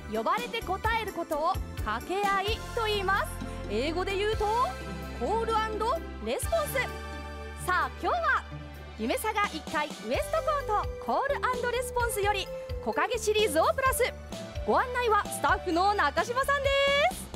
呼ばれて答えることを掛け合いと言います。英語で言うとコール&レスポンス。さあ今日は夢サガ1階ウエストコートコール&レスポンスより木陰シリーズをプラス。ご案内はスタッフの中島さんです。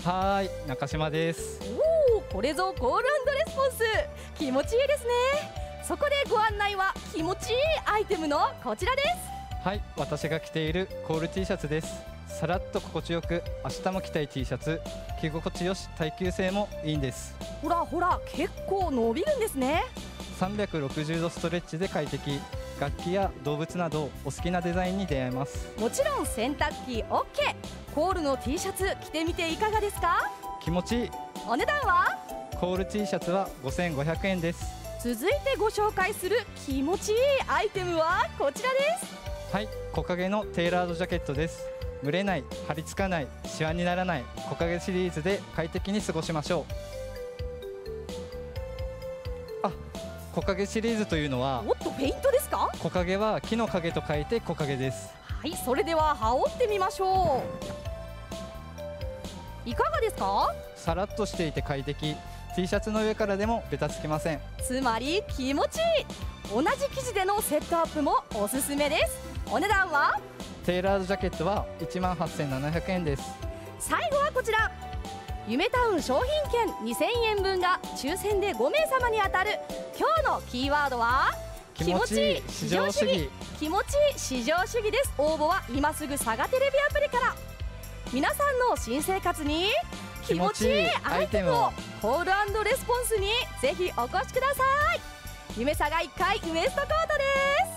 はい、中島です。 おお、これぞコール&レスポンス、気持ちいいですね。そこでご案内は気持ちいいアイテムのこちらです。 はい、私が着ているコール T シャツです。さらっと心地よく明日も着たい T シャツ、着心地よし耐久性もいいんです。 ほらほら、結構伸びるんですね。 360度ストレッチで快適。楽器や動物などお好きなデザインに出会えます。 もちろん洗濯機 OK。 コールの T シャツ着てみていかがですか？ 気持ちいい。 お値段は？ コール T シャツは5500円です。 続いてご紹介する気持ちいいアイテムはこちらです。 はい、木陰のテーラードジャケットです。蒸れない、張り付かない、シワにならない木陰シリーズで快適に過ごしましょう。木陰シリーズというのは、 おっとフェイントですか？ 木陰は木の陰と書いて木陰です。 はい、それでは羽織ってみましょう。いかがですか？ さらっとしていて快適。 T シャツの上からでもベタつきません。 つまり気持ちいい。同じ生地でのセットアップもおすすめです。お値段は？ テーラードジャケットは18700円です。 最後はこちら、夢タウン商品券2000円分が抽選で5名様に当たる。今日のキーワードは気持ちいい至上主義。 気持ちいい至上主義です。応募は今すぐサガテレビアプリから。皆さんの新生活に気持ちいいアイテムをコール&レスポンスにぜひお越しください。夢サガ1階ウエストコートです。